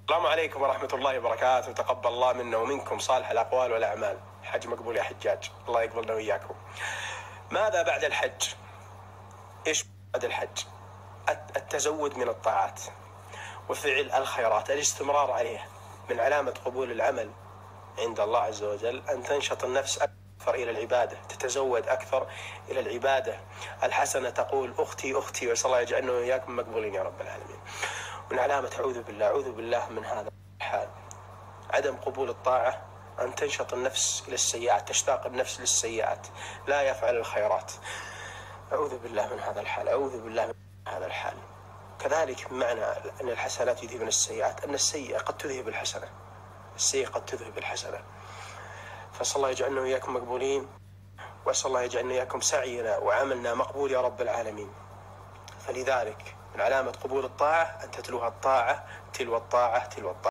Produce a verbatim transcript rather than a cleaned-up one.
السلام عليكم ورحمة الله وبركاته. تقبل الله منا ومنكم صالح الأقوال والأعمال. حج مقبول يا حجاج، الله يقبلنا وإياكم. ماذا بعد الحج؟ إيش بعد الحج؟ التزود من الطاعات وفعل الخيرات، الاستمرار عليه. من علامة قبول العمل عند الله عز وجل أن تنشط النفس أكثر إلى العبادة، تتزود أكثر إلى العبادة الحسنة. تقول أختي أختي، وأسأل الله يجعلنا وإياكم مقبولين يا رب العالمين. من علامة أعوذ بالله أعوذ بالله من هذا الحال عدم قبول الطاعة أن تنشط النفس إلى السيئات، تشتاق النفس للسيئات، لا يفعل الخيرات. أعوذ بالله من هذا الحال، أعوذ بالله من هذا الحال. كذلك معنى أن الحسنات يذهبن السيئات، أن السيئة قد تذهب الحسنة، السيئة قد تذهب الحسنة. فأسأل الله يجعلنا وإياكم مقبولين، وأسأل الله يجعلنا وإياكم سعينا وعملنا مقبول يا رب العالمين. فلذلك من علامة قبول الطاعة أن تتلوها الطاعة تلو الطاعة تلو الطاعة.